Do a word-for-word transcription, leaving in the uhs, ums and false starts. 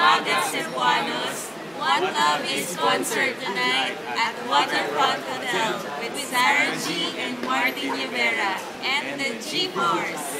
Nuggets Cebuanos, One Love is concert tonight at Waterfront Hotel with Sarah G and Martin Rivera and the G-Force.